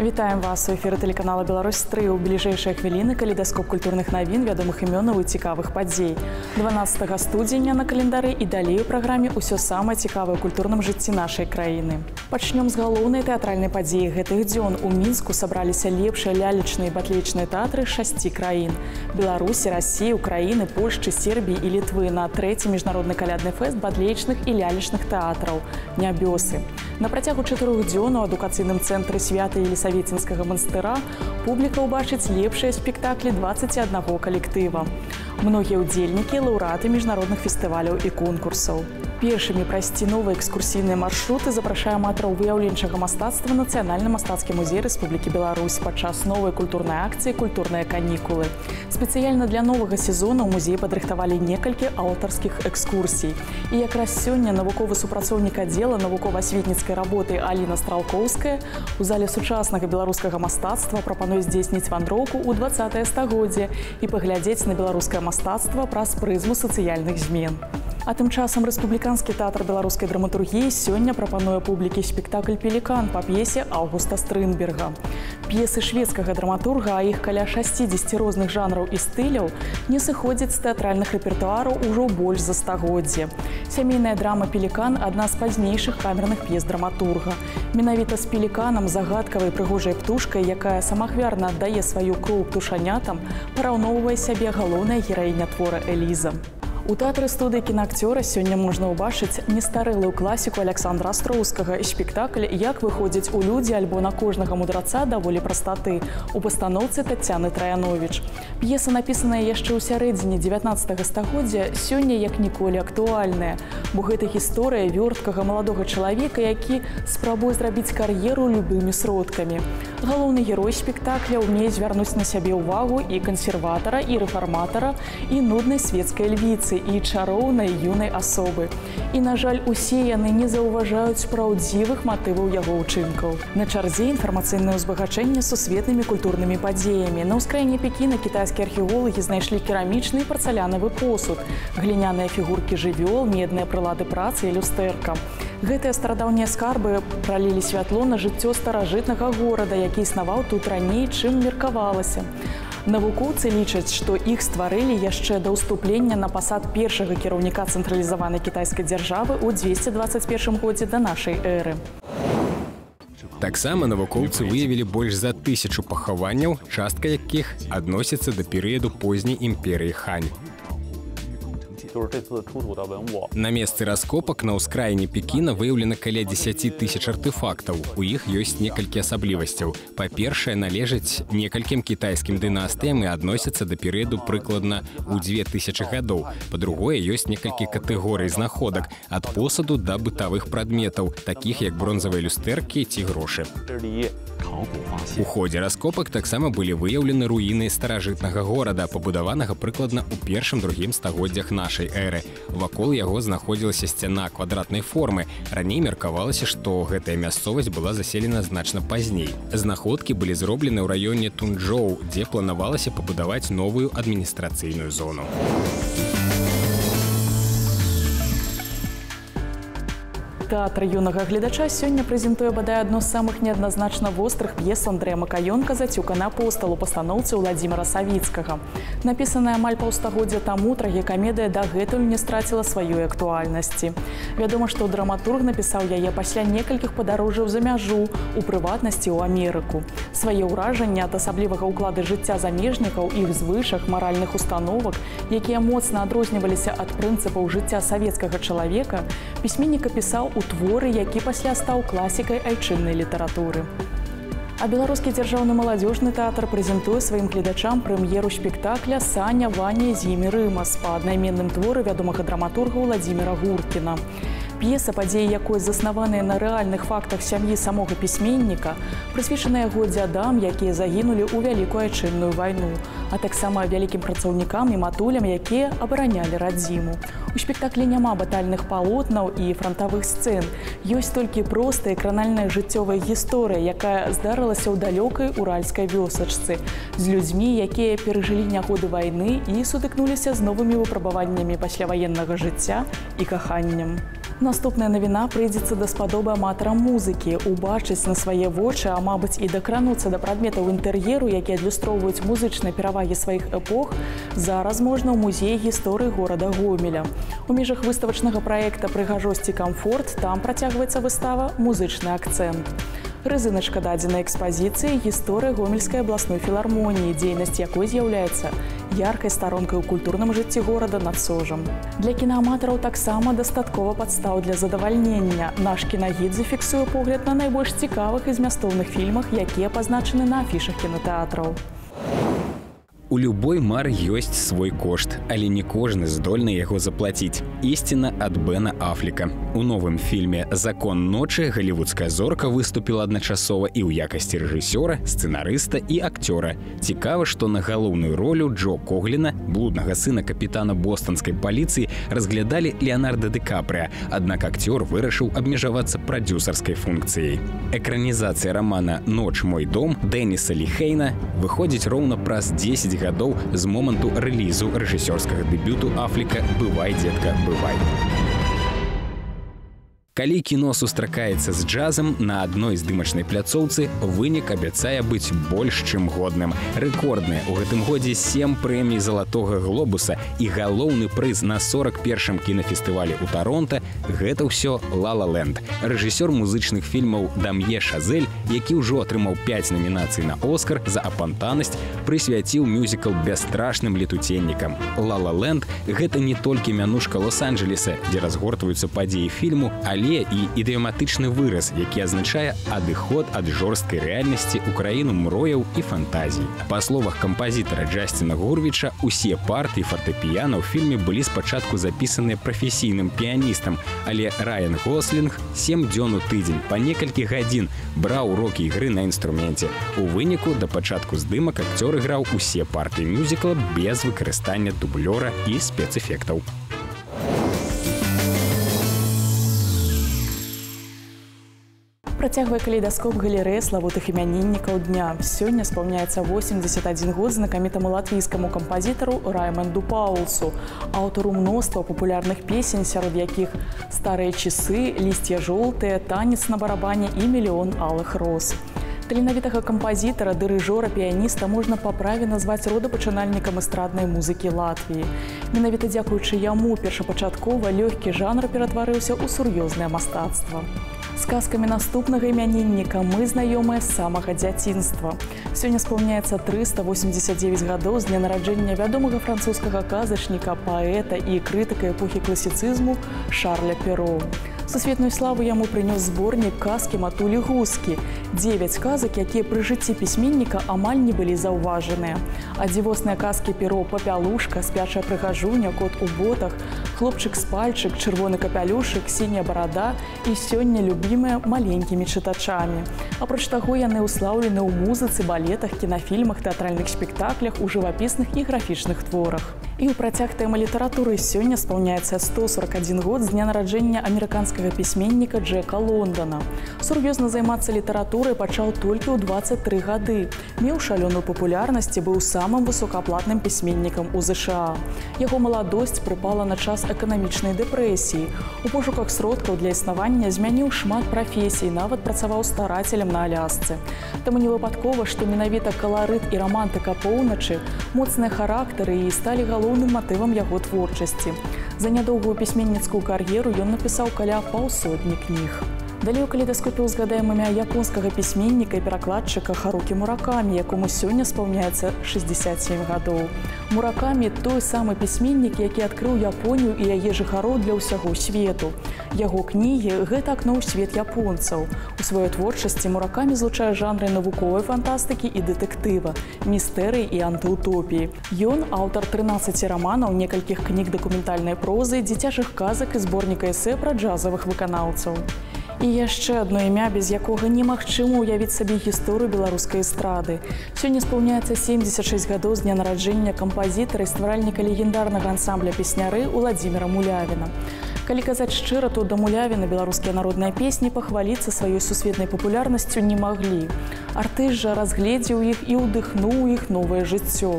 Вітаем вас у эфіры тэлеканала Беларусь-3. У бліжэйшыя хвіліны калейдаскоп культурных навін, вядомых імёнаў і цікавых падзей. 12 студзеня на календары і далей у праграме ўсё самае цікавае ў культурным жыцці нашай краіны. Пачнём з галоўнай тэатральнай падзеі гэтых дзён. У Мінску сабраліся лепшыя лялечныя і батлеечныя тэатры 6 краін: Беларусі, Расіі, Украіны, Польшчы, Сербіі і Літвы на 3-й міжнародны калядны фэст батлеечных і лялечных тэатраў «Нябёсы». На працягу 4 дзён у адукацыйным цэнтры Свята-Елісаветінскага манастыра публіка ўбачыць лепшыя спектаклі 21 калектыва. Многія ўдзельнікі – лаўрэаты міжнародных фестываляў і конкурсаў. Першымі прайсці новыя экскурсійныя маршруты запрашае аматараў выяўленчага мастацтва Нацыянальны мастацкі музей Рэспублікі Беларусь падчас новай культурнай акцыі «Культурныя канікулы». Спецыяльна для новага сезона ў музеі падрыхтавалі некалькі аўтарскіх экскурсій. І якраз сёння навуковы супрацоўнік аддзела навукова-асветніцкай работы Аліна Стралкоўская у зале сучаснага беларускага мастацтва прапануе здзейсніць вандроўку ў 20-е стагоддзе і паглядзець на беларускае мастацтва праз прызму сацыяльных змен. А тым часам Рэспубліканскі тэатр беларускай драматургіі сёння прапануе публікі спектакль «Пелікан» па п'есе Аўгуста Стрынберга. П'есы шведскага драматурга, а іх каля 60 розных жанраў і стыляў, не сыходзяць з тэатральных рэпертуараў ужо больш за стагоддзе. Сямейная драма «Пелікан» – адна з пазнейшых камерных п'ес драматурга. Менавіта з «Пеліканам», загадкавай прыгожай птушкай, якая самахвярна аддае сваю кроў птушанятам, параўноўвае сябе галоўная гераіня твора Эліза. У тэатры студыі кінаакцёра сёння можна ўбачыць нестарэлую класіку Александра Астроўскага і спектакль «Як выходзяць у людзі» альбо «На кожнага мудраца даволі прастаты» у пастаноўцы Таццяны Траяновіч. П'еса, напісаная яшчэ ў сярэдзіне 19 стагоддзя, сёння як ніколі актуальная, бо гэта гісторыя вёрткага маладога чалавека, які спрабуе зрабіць кар'еру любымі сродкамі. Галоўны герой спектакля ўмее звярнуць на сябе ўвагу і кансерватара, і рэфарматара, і нуднай свецкай львіцы, і чароўнай юнай асобы. І, на жаль, усе яны не заўважаюць праўдзівых матываў яго ўчынкаў. На чарзе інфармацыйнае ўзбагачэнне сусветнымі культурнымі падзеямі. На ўскраіне Пекіна кітайскія археолагі знайшлі керамічны і парцалянавы посуд, гліняныя фігуркі жывёл, медныя прылады працы і люстэрка. Гэтыя старадаўнія скарбы пралілі святло на жыццё старажытнага горада, які існаваў тут раней, чым меркавалася. Навукоўцы лічаць, што іх стварылі яшчэ да ўступлення на пасад першага кіраўніка цэнтралізаванай кітайскай дзяржавы ў 221 годзе да нашай эры. Таксама навукоўцы выявілі больш за 1000 пахаванняў, частка якіх адносіцца да перыяду позняй імперыі Хань. На месцы раскопак на ўскраіне Пекіна выяўлена каля 10 000 артефактаў. У іх ёсць некалькі асаблівасцяў. Па-першае, належаць некалькім кітайскім дынастыям і адносяцца да перыяду прыкладна ў 2000 гадоў. Па-другое, ёсць некалькі катэгорый знаходак ад посуду да бытавых прадметаў, такіх як бронзавыя люстэркі ці грошы. У ходзе раскопак таксама былі выяўлены руіны старажытнага горада, пабудаванага прыкладна ў 1-2 стагоддзях нашай эры. Вакол яго знаходзілася сцяна квадратнай формы. Раней меркавалася, што гэтая мясцовасць была заселена значна пазней. Знаходкі былі зроблены ў раёне Тунчжоу, дзе планавалася пабудаваць новую адміністрацыйную зону. Тэатр юнага гледача сёння прэзентуе бадай адно з самых неадназначна вострых п'ес Андрэя Макаёнка «Зацюка на апостал» у пастаноўцы Ўладзіміра Савіцкага. Напісаная амаль паўстагоддзя таму, трагікамедыя дагэтуль не страціла сваёй актуальнасці. Вядома, што драматург напісаў яе пасля некалькіх падарожжаў за мяжу, у прыватнасці ў Амерыку. Свае ўражанні ад асаблівага ўклада жыцця замежнікаў, іх звычак, маральных установак, якія моцна адрозніваліся ад прынцыпаў жыцця савецкага чалавека, пісьменнік апісаў у творы, які пасля стаў класікай айчыннай літаратуры. А беларускі дзяржаўны маладзёжны тэатр прэзентуе сваім гледачам прэм'еру спектакля «Саня, Ваня, Зімі, Рымас» па аднайменным творы вядомага драматурга Владзіміра Гуркіна. П'еса, падзеі якой заснаваныя на рэальных фактах сям'і самога пісьменніка, прысвечана яго дзядам, якія загінулі ў Вялікую айчынную вайну, а таксама вялікім працаўнікам і матулям, якія абаранялі радзіму. У спектаклі няма батальных палотнаў і франтавых сцэн. Ёсць толькі простая кранальная жыццёвая гісторыя, якая здарылася ў далёкай уральскай вёсачцы, з людзьмі, якія перажылі нягоды вайны і сутыкнуліся з новымі выпрабаваннямі пасляваеннага жыцця і каханнем. Наступная навіна прыйдзецца даспадобы аматарам музыкі, убачыць на свае вочы, а мабыць і дакрануцца да прадметаў інтэр'еру, якія адлюстроўваюць музычныя перавагі сваіх эпох, зараз можна ў музеі гісторыі горада Гомеля. У межах выставачнага праекта «Прыгажосць і камфорт» там працягваецца выстава «Музычны акцэнт». Рызыначка дадзенай экспазіцыі гісторыя Гомельскай абласной філармоніі, дзейнасць якой з'яўляецца яркай старонкай у культурным жыцці горада над Сожам. Для кінааматараў таксама дастаткова падстаў для задавальнення. Наш кінагід зафіксуе погляд на найбольш цікавых і змястоўных фільмах, якія пазначаны на афішах кінатэатраў. У любой мары ёсць свой кошт, але не кожны здольны яго заплаціць. Ісціна ад Бена Афлека. У новым фільме «Закон ночы» галівудская зорка выступіла адначасова і ў якасці рэжысёра, сцэнарыста і акцёра. Цікава, што на галоўную ролю Джо Когліна, блуднага сына капітана бостонскай паліцыі, разглядалі Леонардо Ді Капрыа, аднак акцёр вырашыў абмежавацца прадзюсарскай функцыяй. Экранізацыя рамана «Ноч мой дом» Дэніса Ліхейна выходзіць роўна праз 10 гадоў з моманту рэлізу рэжысёрскага дэбюту Афлека «Бывай, дзедка, бывай». Калі кіно сустракаецца з джазам, на адной здымачнай пляцоўцы вынік абяцае быць больш чым годным. Рэкордныя ў гэтым годзе 7 прэмій «Залатога глобуса» і галоўны прыз на 41-м кінафестывалі ў Таронта – гэта ўсё «Ла Ла Ленд». Рэжысёр музычных фільмаў Дам'е Шазель, які ўжо атрымаў 5 намінацый на «Оскар» за апантанасць, прысвяціў мюзікл бясстрашным летуценнікам. «Ла Ла Ленд» – гэта не толькі мянушка Лос-Анджелеса, дзе разгортваюцца падзеі фільму, але і ідыяматычны выраз, які азначае адыход ад жорсткай рэальнасці ў краіну мрояў і фантазій. Па словах кампазітара Джасціна Гурвіча, усе партыі фартэпіяна ў фільме былі спачатку запісаныя прафесійным піяністам, але Райан Гослінг 7 дзён у тыдзень па некалькі гадзін браў урокі ігры на інструменце. У выніку да пачатку здымак акцёр іграў усе партыі мюзікла без выкарыстання дублёра і спецэфектаў. Працягвае калейдаскоп галерэя славутых імяніннікаў дня. Сёння спаўняецца 81 год знакамітаму латвійскаму кампазітару Раймонду Паулсу, аўтару мноства папулярных песень, сярод якіх «Старыя часы», «Лісця жоўтыя», «Танец на барабане» і «Мільён алых роз». Таленавітага кампазітара, дырыжора, піяніста можна па праве назваць родапачынальнікам эстраднай музыкі Латвіі. Менавіта дзякуючы яму першапачаткова лёгкі жанр ператварыўся ў сур'ёзнае мастацтва. З казкамі наступнага імянінніка мы знаёмыя з самага дзяцінства. Сёння спаўняецца 389 гадоў з дня нараджэння вядомага французскага казачніка, паэта і крытыка эпохі класіцызму Шарля Перо. Сусветную славу яму прынёс зборнік казкі «Матулі гускі». 9 казак, якія пры жыцці пісьменніка амаль не былі заўважаныя. А дзівосныя казкі «Перо папялушка», «Спячая прыгажуня», «Кот у ботах», «Хлопчык з пальчык», «Чырвоны капялюшык», «Сіняя барада» і сёння любімыя маленькімі чытачамі. Апроч таго, яны ўслаўлены ў музыцы, балетах, кінафільмах, тэатральных спектаклях, у жывапісных і графічных творах. І ў працяг тэмы літаратуры сёння спаўняецца 141 год з дня нараджэння амерыканскага пісьменніка Джека Лондона. Сур'ёзна займацца літаратурай пачаў толькі ў 23 гады. Меў шалёную папулярнасць і быў самым высокааплатным пісьменнікам у ЗША. Яго маладосць прыпала на час эканамічнай дэпрэсіі. У пошуках сродкаў для існавання змяніў шмат прафесій, нават працаваў старацелем на Алясцы. Таму не выпадкова, што менавіта каларыт і рамантыка поўначы, моцныя характары і сталі галоўным матывам яго творчасці. За нядоўгую пісьменніцкую кар'еру ён напісаў каля 200 кніг. Далей у калейдаскопе ўзгадаем імя японскага пісьменніка і перакладчыка Харукі Муракамі, якому сёння спаўняецца 67 гадоў. Муракамі – той самы пісьменнік, які адкрыў Японію і яе жыхароў для ўсяго свету. Яго кнігі – гэта акно ў свет японцаў. У сваёй творчасці Муракамі злучае жанры навуковай фантастыкі і дэтэктыва, містэрыі і антыутопіі. Ён – аўтар 13 раманаў, некалькіх кніг дакументальнай прозы, дзіцячых казак і зборніка эсэ пра джазавых выканаўцаў. І яшчэ адно імя, без якога немагчыма ўявіць сабе гісторыю беларускай эстрады. Сёння спаўняецца 76 гадоў з дня нараджэння кампазітара і стваральніка легендарнага ансамбля песняры Уладзіміра Мулявіна. Калі казаць шчыра, то да Мулявіна беларускія народныя песні пахваліцца сваёй сусветнай папулярнасцю не маглі. Артыст жа разгледзеў іх і ўдыхнуў іх новае жыццё.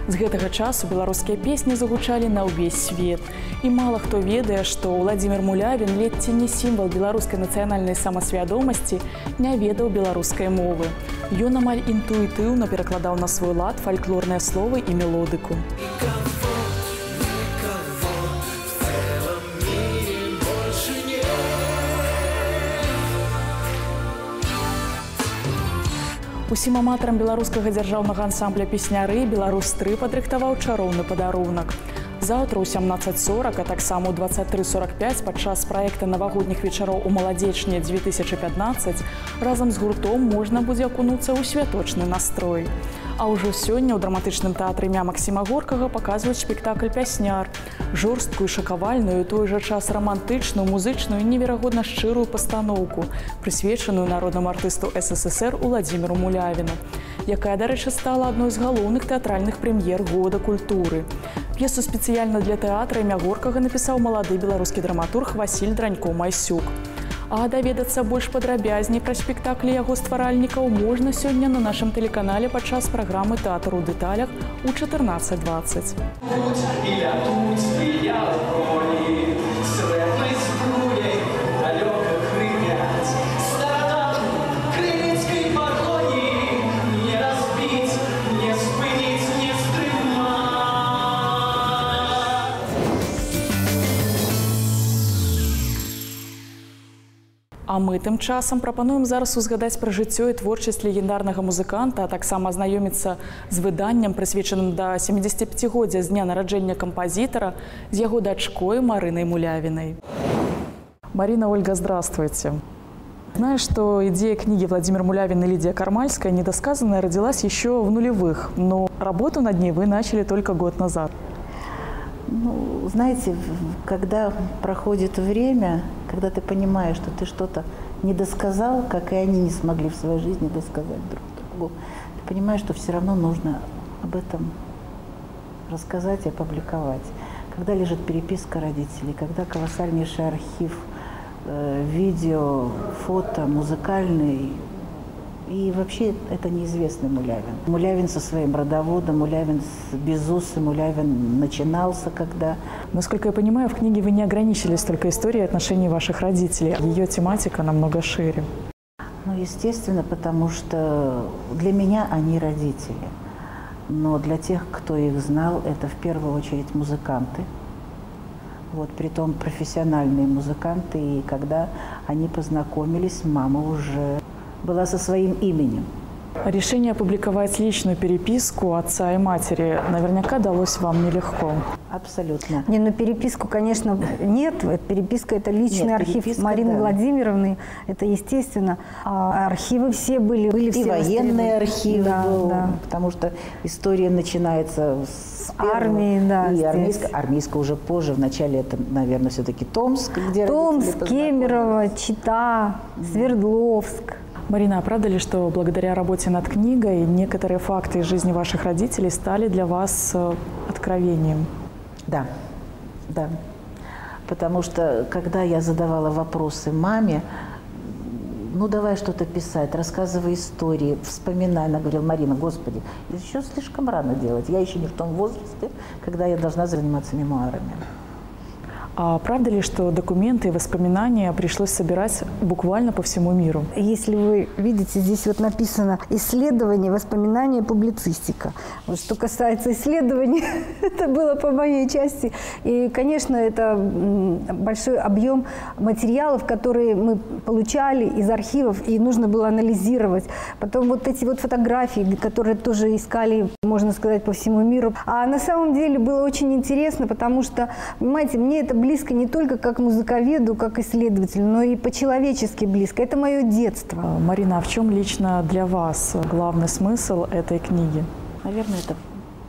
З гэтага часу беларускія песні загучалі на ўвесь свет. І мала хто ведае, што Владзімір Мулявін, ледзь не сімвал беларускай нацыянальнай самасвядомасці, не ведаў беларускай мовы. Ён амаль інтуітыўна перакладаў на свой лад фальклорныя словы і мелодыку. Усім аматарам беларускага дзяржаўнага ансамбля песняры «Беларусь-3» падрыхтаваў чароўны падарунак. Заўтра ў 17:40, а таксама ў 23:45 падчас праекта навагодніх вечароў у Маладзечні 2015 разам з гуртом можна будзе акунуцца ў святочны настрой. А ўжо сёння ў драматычным тэатры імя Максіма Горкага паказваюць спектакль «Пясняр». Жорсткую, шакавальную, той жа час романтычную, музычную і неверагодна шчырую пастаноўку, прысвечаную народнаму артысту СССР Владзіміру Мулявіну, якая, дарэчы, стала адной з галоўных тэатральных прэм'ер года культуры. П'есу спецыяльна для тэатра імя Горкага напісаў малады беларускі драматург Васіль Дранько-Майсюк. А даведацца больш падрабязней пра спектаклі яго стваральнікаў можна сёння на нашым тэлеканале падчас праграмы «Тэатр у дэталях» у 14:20. А мы тым часам прапануем зараз узгадаць пра жыццё і творчасць легендарнага музыканта, а таксама азнаёміцца з выданнем, прысвечаным да 75-годдзя з дня нараджэння кампазітара, з яго дачкой Марынай Мулявінай. Марина, Ольга, здравствуйте. Знаю, что идея книги Владимир Мулявин и Лидия Кармальская «Недосказанная» родилась еще в нулевых, но работу над ней вы начали только год назад. Ну, знаете, когда проходит время, когда ты понимаешь, что ты что-то не досказал, как и они не смогли в своей жизни досказать друг другу, ты понимаешь, что все равно нужно об этом рассказать и опубликовать. Когда лежит переписка родителей, когда колоссальнейший архив видео, фото, музыкальный, и вообще это неизвестный Мулявин. Мулявин со своим родоводом, Мулявин с безусым, Мулявин начинался когда. Насколько я понимаю, в книге вы не ограничились только историей отношений ваших родителей. Ее тематика намного шире. Ну, естественно, потому что для меня они родители. Но для тех, кто их знал, это в первую очередь музыканты. Вот, притом профессиональные музыканты. И когда они познакомились, мама уже была со своим именем. Решение опубликовать личную переписку отца и матери наверняка далось вам нелегко. Абсолютно. Не, ну переписку, конечно, нет. Переписка – это личный архив Марины Владимировны. Это естественно. А архивы все были все. И военные архивы, да. Потому что история начинается с армии, да. И армейская уже позже. Вначале это, наверное, все-таки Томск, где Томск, Кемерово, Чита, Свердловск. Марина, а правда ли, что благодаря работе над книгой некоторые факты из жизни ваших родителей стали для вас откровением? Да, да. Потому что, когда я задавала вопросы маме, ну давай что-то писать, рассказывай истории, вспоминай. Она говорила: Марина, господи, еще слишком рано делать. Я еще не в том возрасте, когда я должна заниматься мемуарами. А правда ли, что документы и воспоминания пришлось собирать буквально по всему миру? Если вы видите, здесь вот написано «Исследование, воспоминания, публицистика». Вот что касается исследований, это было по моей части. И, конечно, это большой объем материалов, которые мы получали из архивов, и нужно было анализировать. Потом вот эти вот фотографии, которые тоже искали, можно сказать, по всему миру. А на самом деле было очень интересно, потому что, понимаете, мне это близко не только как музыковеду, как исследователю, но и по-человечески близко. Это мое детство. Марина, а в чем лично для вас главный смысл этой книги? Наверное, это...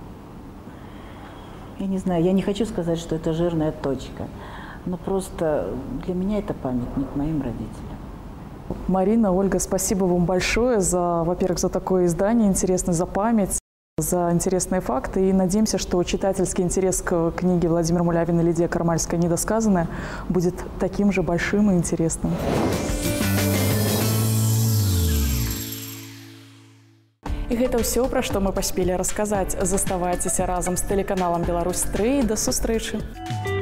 Я не знаю, я не хочу сказать, что это жирная точка, но просто для меня это памятник моим родителям. Марина, Ольга, спасибо вам большое за, во-первых, за такое издание, интересно, за память, за интересные факты. И надеемся, что читательский интерес к книге Владимира Мулявина и Лидия Кармальская «Недосказанная» будет таким же большим и интересным. І гэта ўсё, пра што мы паспелі расказаць. Заставайцеся разам з тэлеканалам Беларусь 3. Да сустрэчы!